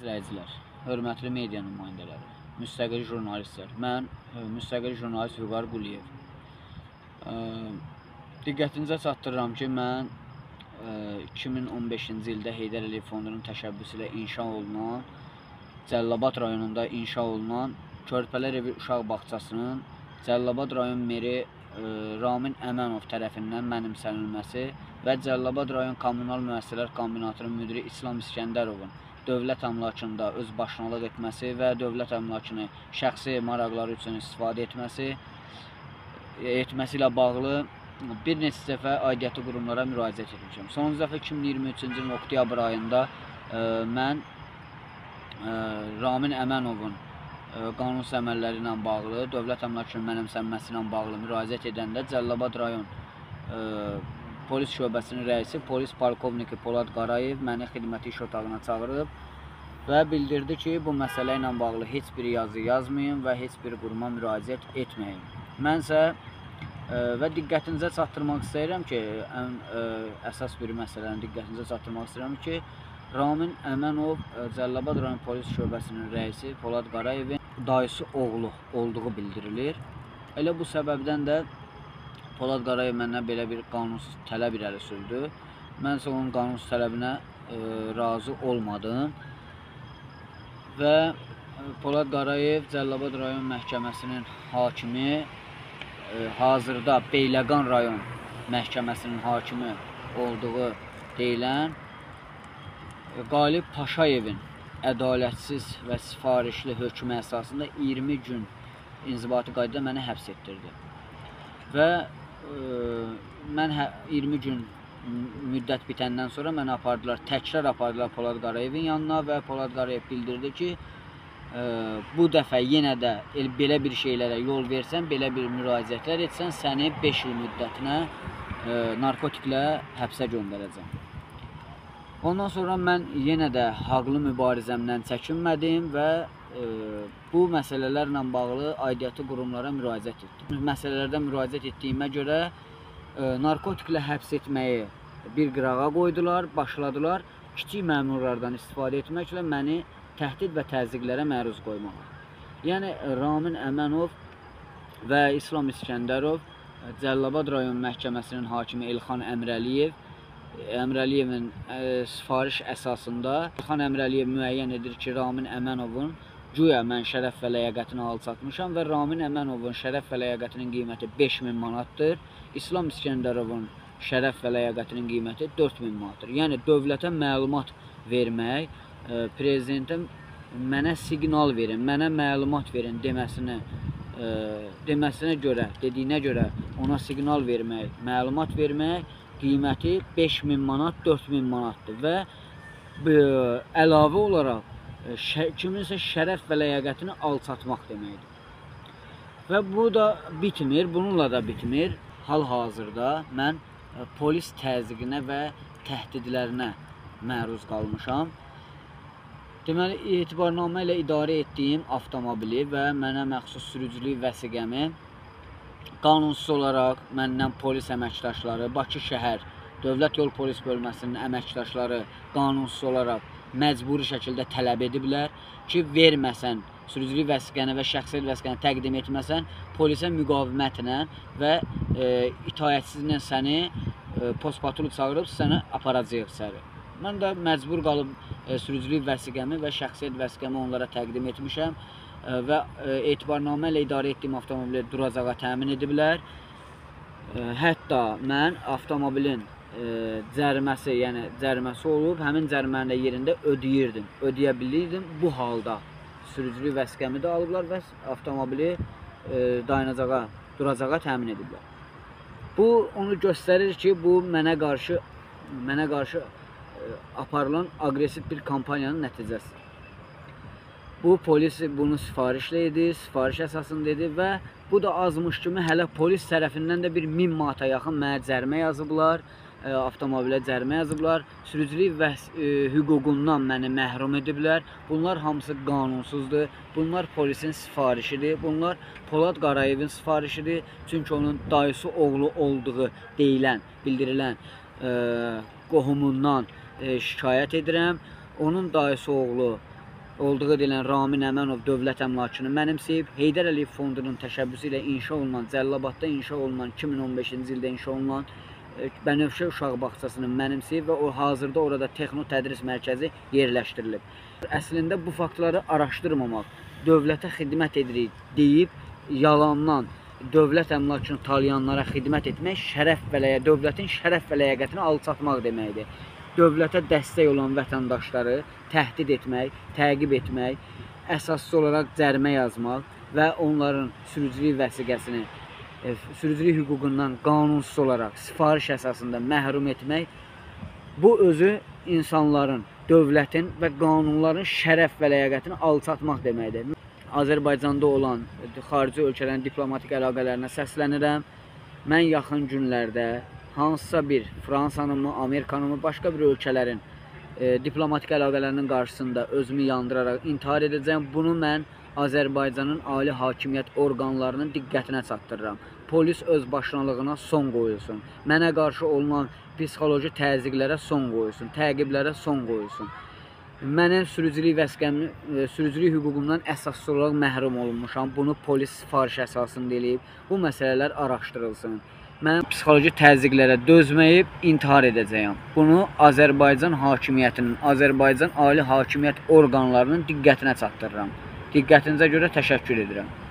İzləyicilər, hörmətli media nümayəndələri, müstəqil jurnalistlər, mən müstəqil jurnalist Vüqar Quliyev. Diqqətinizə çatdırıram ki, mən 2015-ci ildə Heydər Əliyev Fondunun təşəbbüsü ilə inşa olunan, Cəlilabad rayonunda inşa olunan Körpələr Evi Uşaq Bağçasının Cəlilabad rayon meri Ramin Əmənov tərəfindən mənimsənilməsi və Cəlilabad rayon Kommunal Müəssisələr Kombinatının müdiri İslam İskəndərovun dövlət əmlakında öz başlanılıq etməsi və dövlət əmlakını şəxsi maraqları üçün istifadə etməsi ilə bağlı bir neçə dəfə aidiyyatı qurumlara müraciət etmişəm. Sonuncu dəfə 2023-cü ilin oktyabr ayında mən Ramin Əmənovun qanunsuz əməlləri ilə bağlı, dövlət əmlakının mənimsənməsi ilə bağlı müraciət edəndə Cəlilabad rayon polis şöbəsinin rəisi, polis polkovniki Polad Qarayev məni xidməti iş otağına çağırıb və bildirdi ki, bu məsələ ilə bağlı heç bir yazı yazmayın və heç bir quruma müraciət etməyin. Mənsə və diqqətinizə çatdırmaq istəyirəm ki, ən əsas bir məsələni diqqətinizə çatdırmaq istəyirəm ki, Ramin Əmənov Cəlilabad rayon polis şöbəsinin rəisi Polad Qarayevin dayısı oğlu olduğu bildirilir. Elə bu səbəbdən də Polad Qarayev məndən belə bir qanunsuz tələb irəli sürdü. Mən isə onun qanunsuz tələbinə razı olmadım və Polad Qarayev Cəlilabad rayon məhkəməsinin hakimi, hazırda Beyləqan rayon məhkəməsinin hakimi olduğu deyilən Qalib Paşayevin ədalətsiz və sifarişli hökmü əsasında 20 gün inzibati qaydada məni həbs etdirdi. Və mən 20 gün müddət bitəndən sonra məni təkrar apardılar Polad Qarayevin yanına və Polad Qarayev bildirdi ki, bu dəfə yenə də belə bir şeylərə yol versən, belə bir müraciətlər etsən, səni 5 il müddətinə narkotiklə həbsə göndərəcəm. Ondan sonra mən yenə də haqlı mübarizəmdən çəkinmədim və bu məsələlərlə bağlı aidiyyatı qurumlara müraciət etdim. Məsələlərdə müraciət etdiyimə görə narkotiklə həbs etməyi bir qırağa qoydular, başladılar kiçik məmurlardan istifadə etməklə məni təhdid və təzyiqlərə məruz qoymağa. Yəni Ramin Əmənov və İslam İskəndərov Cəlilabad rayon məhkəməsinin hakimi Elxan Əmrəliyevin sifariş əsasında Elxan Əmrəliyev müəyyən edir ki, Ramin Əmənovun güya mən şərəf və ləyaqətini alçatmışam və Ramin Əmənovun şərəf və ləyaqətinin qiyməti 5000 manatdır. İslam İskəndərovun şərəf və ləyaqətinin qiyməti 4000 manatdır. Yəni dövlətə məlumat vermək, prezidentin mənə siqnal verin, mənə məlumat verin dediyinə görə ona siqnal vermək, məlumat vermək qiyməti 5000 manat, 4000 manatdır və əlavə olaraq kiminsə şərəf və ləyaqətini alçatmaq deməkdir. Və bu da bitmir, bununla da bitmir. Hal-hazırda mən polis təzyiqinə və təhdidlərinə məruz qalmışam. Deməli, etibarnamə ilə idarə etdiyim avtomobili və mənə məxsus sürücülük vəsiqəmi qanunsuz olaraq məndən polis əməkdaşları, Bakı şəhər Dövlət Yol Polis Bölməsinin əməkdaşları qanunsuz olaraq məcburi şəkildə tələb ediblər ki, verməsən, sürücülük vəsiqəni və şəxsiyyət vəsiqəni təqdim etməsən, polisə müqavimətlə və itaətsizlə səni postpatrul çağırıb sənə aparacaq içəri. Mən də məcbur qalıb sürücülük vəsiqəmi və şəxsiyyət vəsiqəmi onlara təqdim etmişəm və etibarnamə ilə idarə etdiyim avtomobili duracağa təmin ediblər. Hətta mən avtomobilin cəriməsi, yəni cəriməsi olub, həmin cəriməni də yerində ödəyə bilirdim. Bu halda sürücülük vəsiqəmi də alıblar və avtomobili duracağa təmin ediblər. Bu onu göstərir ki, bu mənə qarşı aparılan aqressiv bir kampaniyanın nəticəsidir. Bu polis bunu sifarişlə edir, sifariş əsasında edir və bu da azmış kimi hələ polis tərəfindən də bir 1000 manata yaxın mənə cərimə yazıblar, avtomobilə cərimə yazıblar, sürücülük hüququndan məni məhrum ediblər. Bunlar hamısı qanunsuzdur, bunlar polisin sifarişidir, bunlar Polad Qarayevin sifarişidir. Çünki onun dayısı oğlu olduğu bildirilən qohumundan şikayət edirəm. Onun dayısı oğlu olduğu deyilən Ramin Əmənov dövlət əmlakını mənimsəyib, Heydər Əliyev Fondunun təşəbbüsü ilə inşa olunan, Cəlilabadda inşa olunan, 2015-ci ildə inşa olunan Bənövşə Uşaq Bağçasını mənimsəyib və hazırda orada texno tədris mərkəzi yerləşdirilib. Əslində bu faktları araşdırmamaq, dövlətə xidmət edirik deyib, yalandan dövlət əmlakını talayanlara xidmət etmək dövlətin şərəf və ləyaqətini alçatmaq deməkdir. Dövlətə dəstək olan vətəndaşları təhdid etmək, təqib etmək, əsaslı olaraq cərimə yazmaq və onların sürücülük vəsiqəsini, sürücülük hüququndan qanunsuz olaraq sifariş əsasında məhrum etmək, bu özü insanların, dövlətin və qanunların şərəf və ləyaqətini alçatmaq deməkdir. Azərbaycanda olan xarici ölkələrin diplomatik əlaqələrinə səslənirəm. Mən yaxın günlərdə hansısa bir Fransanın mı, Amerikanın mı, başqa bir ölkələrin diplomatik əlaqələrinin qarşısında özümü yandıraraq intihar edəcəm. Bunu mən Azərbaycanın ali hakimiyyət orqanlarının diqqətinə çatdırıram. Polis öz başlanılığına son qoyulsun. Mənə qarşı olunan psixoloji təzyiqlərə son qoyulsun, təqiblərə son qoyulsun. Mənim sürücülük vəsiqəmi, sürücülük hüququmdan əsaslı olaraq məhrum olunmuşam. Bunu polis sifariş əsasında eləyib. Bu məsələlər araşdırılsın. Mən psixoloji təzyiqlərə dözməyib intihar edəcəyəm. Bunu Azərbaycan hakimiyyətinin, Azərbaycan ali hakimiyyət orqanlarının diqqətinə çatdırıram. Diqqətinizə görə təşəkkür edirəm.